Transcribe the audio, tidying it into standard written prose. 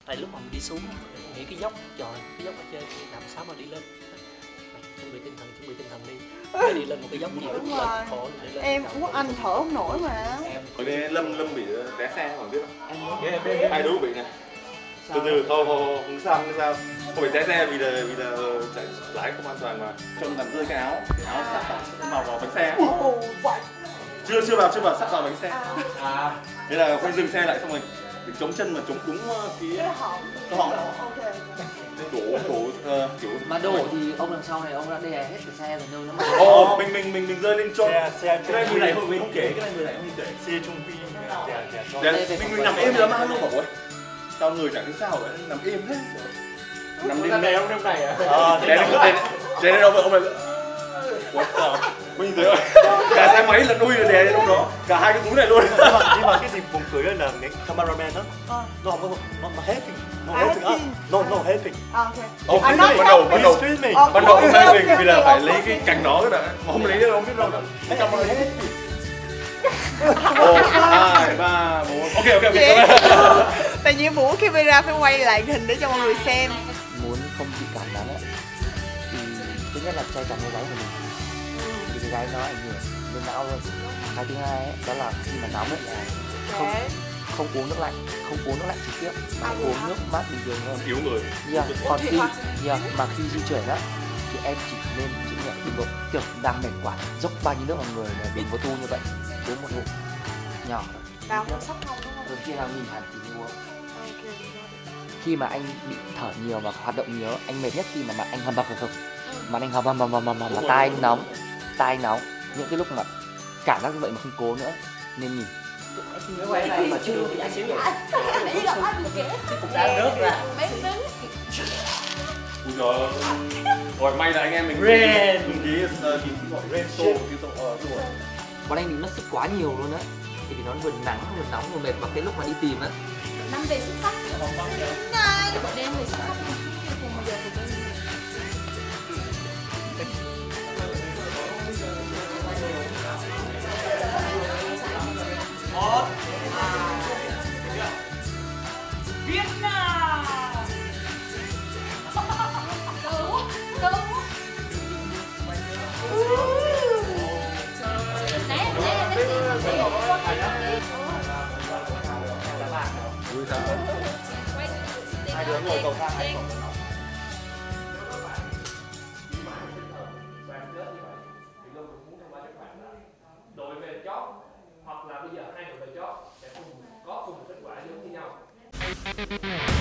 Tại lúc mà mình đi xuống nghĩ cái dốc, trời cái dốc ở trên làm sao mà đi lên. Mày chuẩn bị tinh thần đi. Mày đi lên một cái dốc gì Đúng rất rồi. là khổ. Em Quốc Anh thở không nổi mà. Ở đây Lâm bị té xe không biết không? Hai đứa bị này. Từ từ không sao. Không phải té xe vì là chạy lái không an toàn mà trông làm rơi cái áo sắp vào bánh xe. Chưa vào sắp vào bánh xe. Thế là quay dừng xe lại xong rồi để chống chân mà chống đúng cái họng. Đổ kiểu mà đổ thì ông đằng sau này ông đã đè hết cái xe rồi đâu nó mà mình rơi lên cho xe cái này người này không kể, cái này người này không kể. xe trung phi mình nằm im lắm mà luôn bảo ôi sao người chẳng thấy sao vậy, nằm im thế, nằm im đè ông này à? Đè lên ông này mình thấy rồi, cả xe máy là đuôi là đè lên ông đó, cả hai cái túi này luôn. Nhưng mà cái gì buồn cười là cái cameraman đó nó không có nó helping. No helping. Ban đầu ông thay mình vì là phải lấy cái cành nó đã, mà không lấy đâu không biết đâu. 1, 2, 3, 4. Ok. Tại vì Vũ camera phải quay lại hình để cho mọi người xem. muốn không bị cảm nắng ấy thì thứ nhất là che chắn cái gáy của mình vì cái gáy nó ảnh hưởng lên não luôn. Cái thứ hai ấy, đó là khi mà nóng ấy không uống nước lạnh trực tiếp mà uống nước mát bình thường hơn. Cứu người. Còn khi mà khi di chuyển á thì em chỉ nên chịu nhẹ, đừng có kiểu đang mệt quá dốc bao nhiêu nước vào người mà đừng có tu như vậy, uống một ngụm nhỏ. Vào không sắp không đúng không? Rồi khi nào nghỉ hẳn thì mới uống. Khi mà anh bị thở nhiều và hoạt động nhiều, anh mệt nhất khi mà anh hầm mà anh hầm mà tai anh nóng, những cái lúc mà cảm giác như vậy mà không cố nữa nên nghỉ. Nếu quay lại mà chưa thì xíu vậy. Để gặp anh kìa. Cũng đã nước ra. Ui giời. Rồi may là anh em mình Rain. Mình gọi Rain Show rồi. Bọn anh bị mất sức quá nhiều luôn á. Thì vì nó vừa nắng vừa nóng vừa mệt, và cái lúc mà đi tìm á. Năm về xuất sắc. Này, bọn đêm về xuất sắc. Việt Nam. Ui sao? Hai đứa ngồi cầu thang này. Đội về chót hoặc là bây giờ hai đội về chót sẽ có cùng kết quả giống như nhau.